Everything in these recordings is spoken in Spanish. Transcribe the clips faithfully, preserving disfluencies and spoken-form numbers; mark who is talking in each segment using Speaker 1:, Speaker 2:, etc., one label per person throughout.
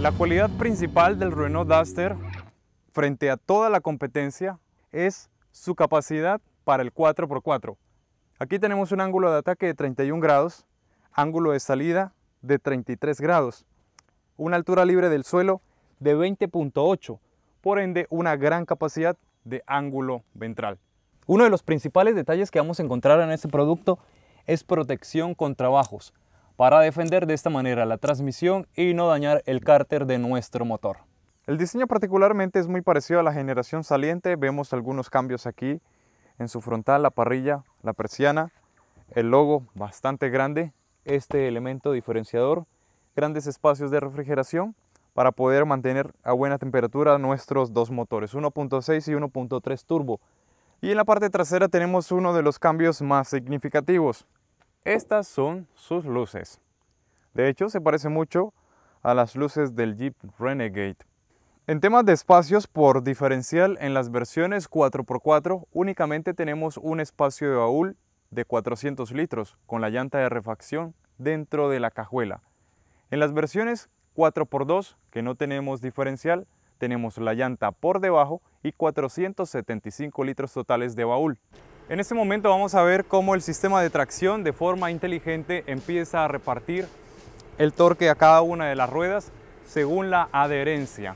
Speaker 1: La cualidad principal del Renault Duster frente a toda la competencia es su capacidad para el cuatro por cuatro. Aquí tenemos un ángulo de ataque de treinta y un grados, ángulo de salida de treinta y tres grados, una altura libre del suelo de veinte punto ocho, por ende una gran capacidad de ángulo ventral. Uno de los principales detalles que vamos a encontrar en este producto es protección contra bajos, para defender de esta manera la transmisión y no dañar el cárter de nuestro motor. El diseño particularmente es muy parecido a la generación saliente. Vemos algunos cambios aquí en su frontal, la parrilla, la persiana, el logo bastante grande, este elemento diferenciador, grandes espacios de refrigeración para poder mantener a buena temperatura nuestros dos motores, uno punto seis y uno punto tres turbo. Y en la parte trasera tenemos uno de los cambios más significativos. Estas son sus luces. De hecho, se parece mucho a las luces del Jeep Renegade. En temas de espacios por diferencial, en las versiones cuatro por cuatro únicamente tenemos un espacio de baúl de cuatrocientos litros con la llanta de refacción dentro de la cajuela. En las versiones cuatro por dos, que no tenemos diferencial, tenemos la llanta por debajo y cuatrocientos setenta y cinco litros totales de baúl. En este momento vamos a ver cómo el sistema de tracción de forma inteligente empieza a repartir el torque a cada una de las ruedas según la adherencia.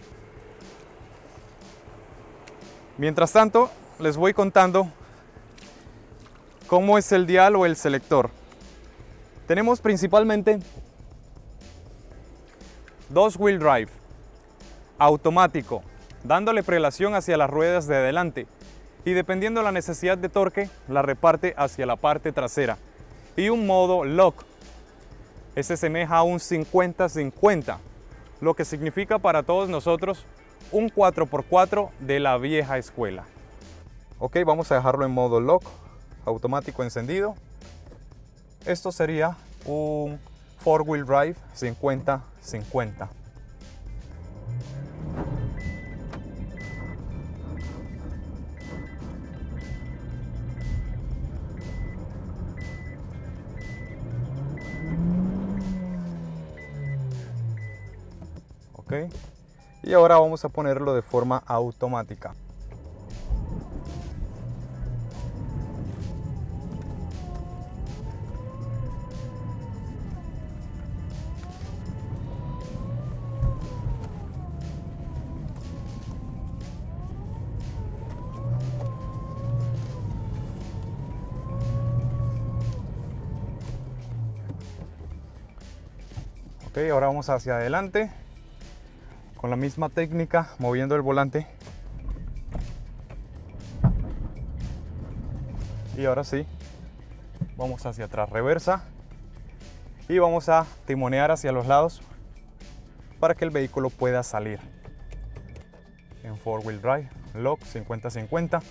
Speaker 1: Mientras tanto, les voy contando cómo es el dial o el selector. Tenemos principalmente dos wheel drive, automático, dándole prelación hacia las ruedas de adelante, y dependiendo de la necesidad de torque, la reparte hacia la parte trasera. Y un modo lock. Este semeja a un cincuenta cincuenta, lo que significa para todos nosotros un cuatro por cuatro de la vieja escuela. Ok, vamos a dejarlo en modo lock, automático encendido. Esto sería un four wheel drive cincuenta cincuenta. Okay. Y ahora vamos a ponerlo de forma automática. Ok, ahora vamos hacia adelante. Con la misma técnica, moviendo el volante. Y ahora sí, vamos hacia atrás, reversa. Y vamos a timonear hacia los lados para que el vehículo pueda salir. En four wheel drive, lock cincuenta cincuenta.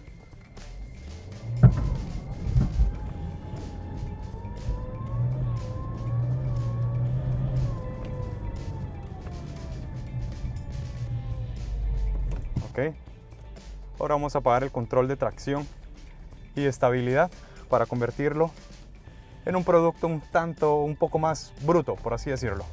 Speaker 1: Okay. Ahora vamos a apagar el control de tracción y estabilidad para convertirlo en un producto un tanto, un poco más bruto, por así decirlo.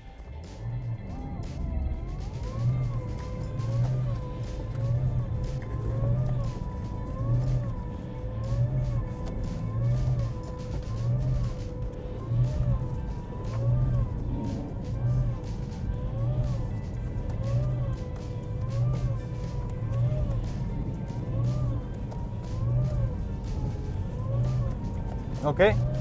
Speaker 1: Ok.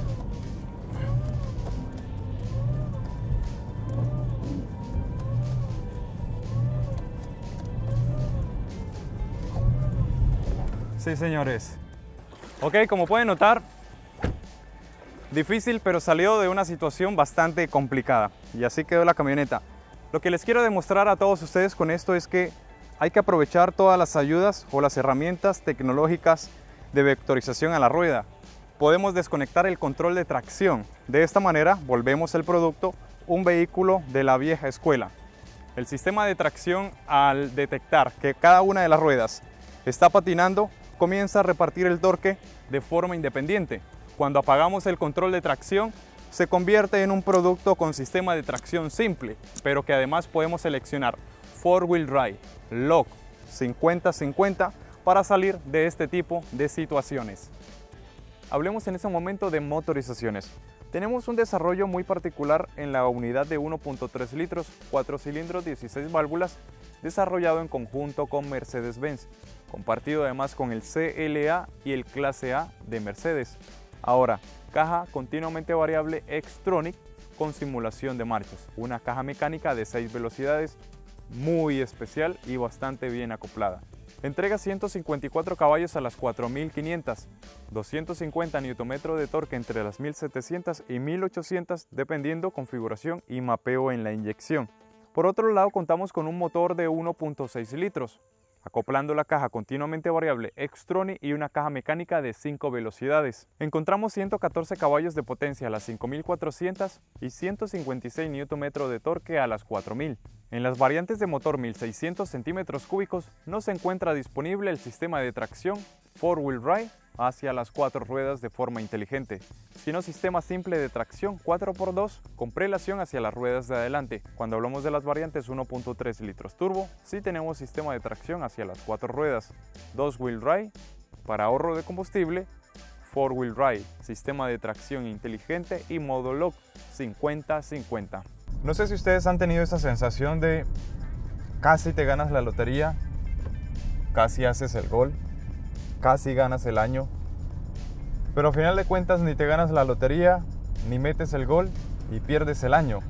Speaker 1: Sí, señores. Ok, como pueden notar, difícil, pero salió de una situación bastante complicada. Y así quedó la camioneta. Lo que les quiero demostrar a todos ustedes con esto es que hay que aprovechar todas las ayudas o las herramientas tecnológicas de vectorización a la rueda. Podemos desconectar el control de tracción. De esta manera volvemos el producto un vehículo de la vieja escuela. El sistema de tracción, al detectar que cada una de las ruedas está patinando, comienza a repartir el torque de forma independiente. Cuando apagamos el control de tracción, se convierte en un producto con sistema de tracción simple, pero que además podemos seleccionar four wheel drive, lock, cincuenta cincuenta para salir de este tipo de situaciones. Hablemos en este momento de motorizaciones. Tenemos un desarrollo muy particular en la unidad de uno punto tres litros, cuatro cilindros, dieciséis válvulas, desarrollado en conjunto con Mercedes-Benz, compartido además con el C L A y el Clase A de Mercedes. Ahora, caja continuamente variable Xtronic con simulación de marchas, una caja mecánica de seis velocidades muy especial y bastante bien acoplada. Entrega ciento cincuenta y cuatro caballos a las cuatro mil quinientas, doscientos cincuenta newton metros de torque entre las mil setecientas y mil ochocientas dependiendo configuración y mapeo en la inyección. Por otro lado, contamos con un motor de uno punto seis litros, acoplando la caja continuamente variable Xtronic y una caja mecánica de cinco velocidades. Encontramos ciento catorce caballos de potencia a las cinco mil cuatrocientas y ciento cincuenta y seis newton metros de torque a las cuatro mil. En las variantes de motor mil seiscientos centímetros cúbicos no se encuentra disponible el sistema de tracción four wheel drive hacia las cuatro ruedas de forma inteligente, sino sistema simple de tracción cuatro por dos con prelación hacia las ruedas de adelante. Cuando hablamos de las variantes uno punto tres litros turbo, sí tenemos sistema de tracción hacia las cuatro ruedas, dos wheel drive para ahorro de combustible, four wheel drive, sistema de tracción inteligente y modo lock cincuenta cincuenta. No sé si ustedes han tenido esa sensación de casi te ganas la lotería, casi haces el gol, casi ganas el año, pero al final de cuentas ni te ganas la lotería, ni metes el gol y pierdes el año.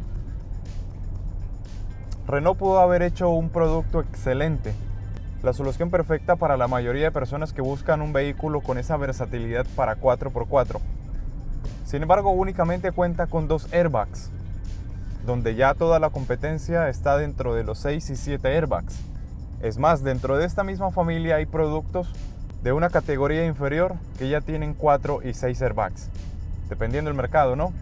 Speaker 1: Renault pudo haber hecho un producto excelente, la solución perfecta para la mayoría de personas que buscan un vehículo con esa versatilidad para cuatro por cuatro. Sin embargo, únicamente cuenta con dos airbags, donde ya toda la competencia está dentro de los seis y siete airbags. Es más, dentro de esta misma familia hay productos de una categoría inferior que ya tienen cuatro y seis airbags, dependiendo del mercado, ¿no?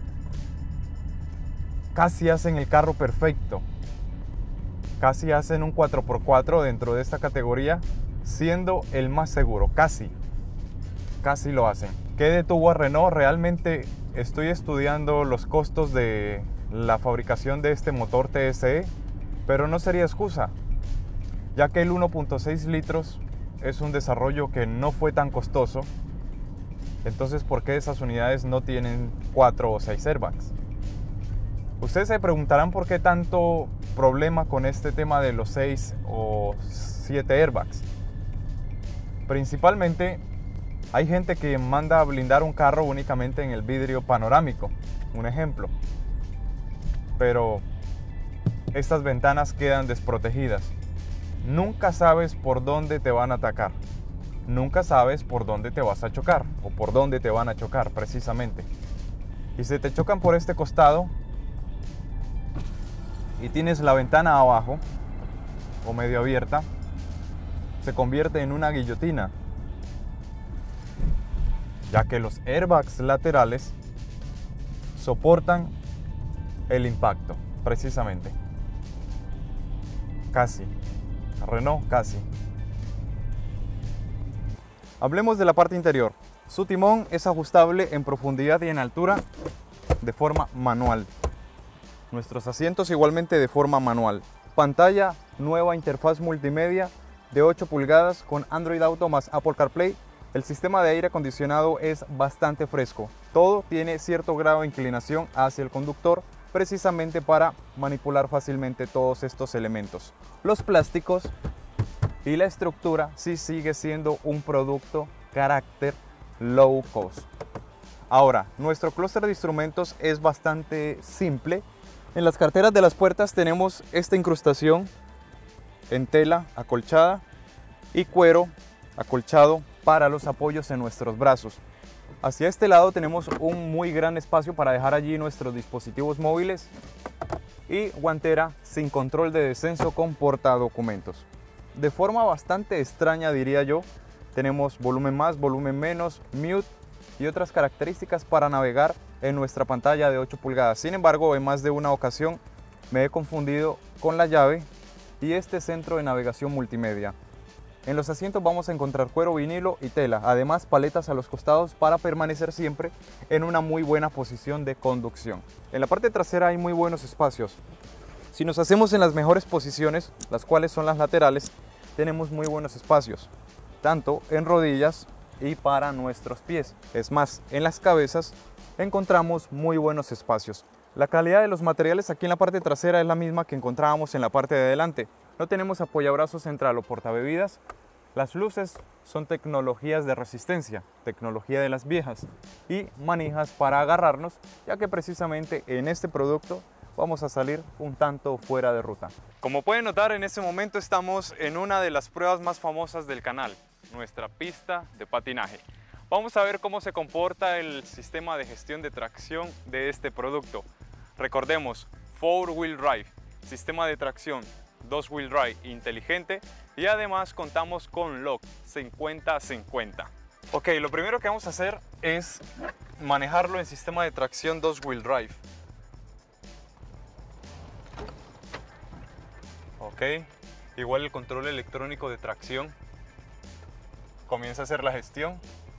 Speaker 1: Casi hacen el carro perfecto, casi hacen un cuatro por cuatro dentro de esta categoría, siendo el más seguro, casi, casi lo hacen. ¿Qué detuvo a Renault? Realmente estoy estudiando los costos de la fabricación de este motor T S E, pero no sería excusa, ya que el uno punto seis litros es un desarrollo que no fue tan costoso. Entonces, ¿por qué esas unidades no tienen cuatro o seis airbags? Ustedes se preguntarán por qué tanto problema con este tema de los seis o siete airbags. Principalmente hay gente que manda a blindar un carro únicamente en el vidrio panorámico, un ejemplo. Pero estas ventanas quedan desprotegidas. Nunca sabes por dónde te van a atacar. Nunca sabes por dónde te vas a chocar o por dónde te van a chocar precisamente. Y si te chocan por este costado y tienes la ventana abajo o medio abierta, se convierte en una guillotina, ya que los airbags laterales soportan el impacto, precisamente. Casi. Renault casi. Hablemos de la parte interior. Su timón es ajustable en profundidad y en altura de forma manual. Nuestros asientos igualmente de forma manual. Pantalla nueva, interfaz multimedia de ocho pulgadas con Android Auto más Apple CarPlay. El sistema de aire acondicionado es bastante fresco. Todo tiene cierto grado de inclinación hacia el conductor, precisamente para manipular fácilmente todos estos elementos. Los plásticos y la estructura sí sigue siendo un producto carácter low cost. Ahora, nuestro clúster de instrumentos es bastante simple. En las carteras de las puertas tenemos esta incrustación en tela acolchada y cuero acolchado para los apoyos en nuestros brazos. Hacia este lado tenemos un muy gran espacio para dejar allí nuestros dispositivos móviles y guantera sin control de descenso con portadocumentos. De forma bastante extraña, diría yo, tenemos volumen más, volumen menos, mute y otras características para navegar en nuestra pantalla de ocho pulgadas. Sin embargo, en más de una ocasión me he confundido con la llave y este centro de navegación multimedia. En los asientos vamos a encontrar cuero vinilo y tela, además paletas a los costados para permanecer siempre en una muy buena posición de conducción. En la parte trasera hay muy buenos espacios. Si nos hacemos en las mejores posiciones, las cuales son las laterales, tenemos muy buenos espacios, tanto en rodillas y para nuestros pies. Es más, en las cabezas encontramos muy buenos espacios. La calidad de los materiales aquí en la parte trasera es la misma que encontrábamos en la parte de adelante. No tenemos apoyabrazos central o portabebidas. Las luces son tecnologías de resistencia, tecnología de las viejas, y manijas para agarrarnos, ya que precisamente en este producto vamos a salir un tanto fuera de ruta. Como pueden notar, en este momento estamos en una de las pruebas más famosas del canal, nuestra pista de patinaje. Vamos a ver cómo se comporta el sistema de gestión de tracción de este producto. Recordemos, four wheel drive, sistema de tracción dos wheel drive inteligente, y además contamos con lock cincuenta cincuenta. Ok, lo primero que vamos a hacer es manejarlo en sistema de tracción dos wheel drive. Ok, igual el control electrónico de tracción. Comienza a hacer la gestión.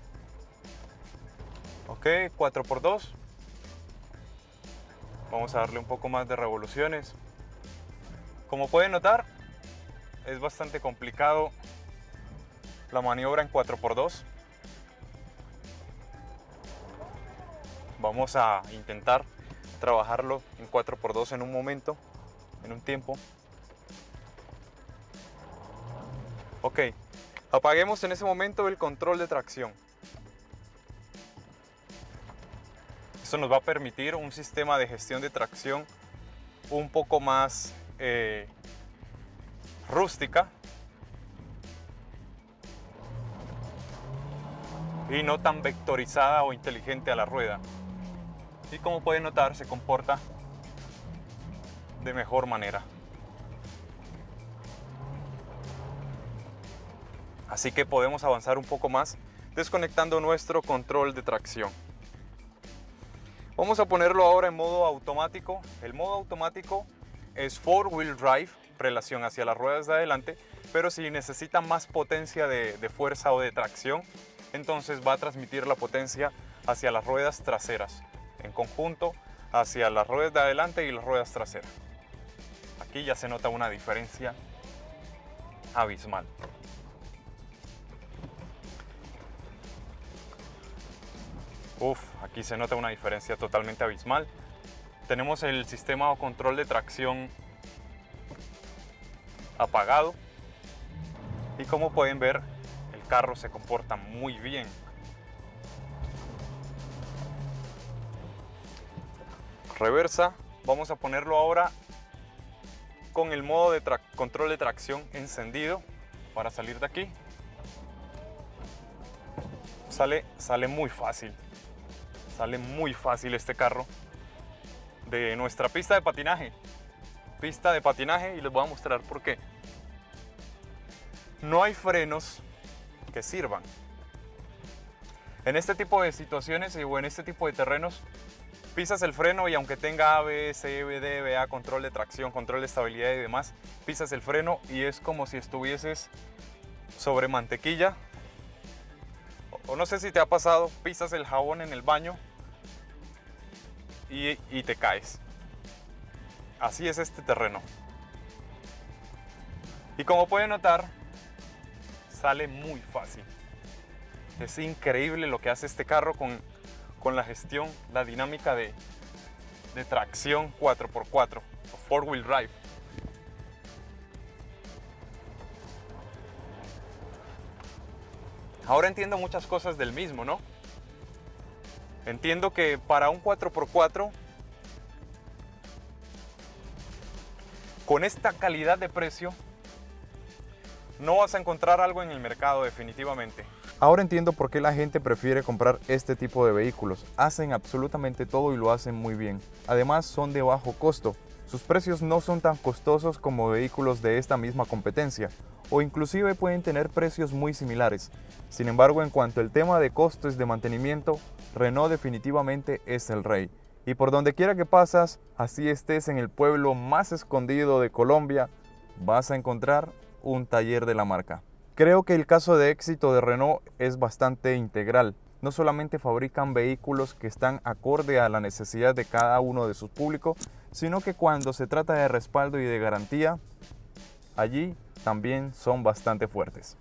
Speaker 1: Ok, cuatro por dos. Vamos a darle un poco más de revoluciones. Como pueden notar, es bastante complicado la maniobra en cuatro por dos. Vamos a intentar trabajarlo en cuatro por dos en un momento, en un tiempo. Ok, apaguemos en ese momento el control de tracción. Esto nos va a permitir un sistema de gestión de tracción un poco más Eh, rústica y no tan vectorizada o inteligente a la rueda. Y como pueden notar, se comporta de mejor manera. Así que podemos avanzar un poco más desconectando nuestro control de tracción. Vamos a ponerlo ahora en modo automático. El modo automático es four wheel drive, relación hacia las ruedas de adelante, pero si necesita más potencia de, de fuerza o de tracción, entonces va a transmitir la potencia hacia las ruedas traseras, en conjunto hacia las ruedas de adelante y las ruedas traseras. Aquí ya se nota una diferencia abismal. Uf, aquí se nota una diferencia totalmente abismal. Tenemos el sistema o control de tracción apagado y como pueden ver, el carro se comporta muy bien. Reversa, vamos a ponerlo ahora con el modo de control de tracción encendido para salir de aquí. Sale, sale muy fácil, sale muy fácil este carro de nuestra pista de patinaje. Pista de patinaje, y les voy a mostrar por qué. No hay frenos que sirvan. En este tipo de situaciones o en este tipo de terrenos, pisas el freno y aunque tenga A B S, E B D, B A, control de tracción, control de estabilidad y demás, pisas el freno y es como si estuvieses sobre mantequilla. O no sé si te ha pasado, pisas el jabón en el baño Y, y te caes. Así es este terreno. Y como pueden notar, sale muy fácil. Es increíble lo que hace este carro con, con la gestión, la dinámica de, de tracción cuatro por cuatro o four wheel drive. Ahora entiendo muchas cosas del mismo, ¿no? Entiendo que para un cuatro por cuatro, con esta calidad de precio, no vas a encontrar algo en el mercado definitivamente. Ahora entiendo por qué la gente prefiere comprar este tipo de vehículos. Hacen absolutamente todo y lo hacen muy bien. Además son de bajo costo. Sus precios no son tan costosos como vehículos de esta misma competencia, o inclusive pueden tener precios muy similares. Sin embargo, en cuanto al tema de costos de mantenimiento, Renault definitivamente es el rey. Y por donde quiera que pasas, así estés en el pueblo más escondido de Colombia, vas a encontrar un taller de la marca. Creo que el caso de éxito de Renault es bastante integral. No solamente fabrican vehículos que están acorde a la necesidad de cada uno de sus públicos, sino que cuando se trata de respaldo y de garantía, allí también son bastante fuertes.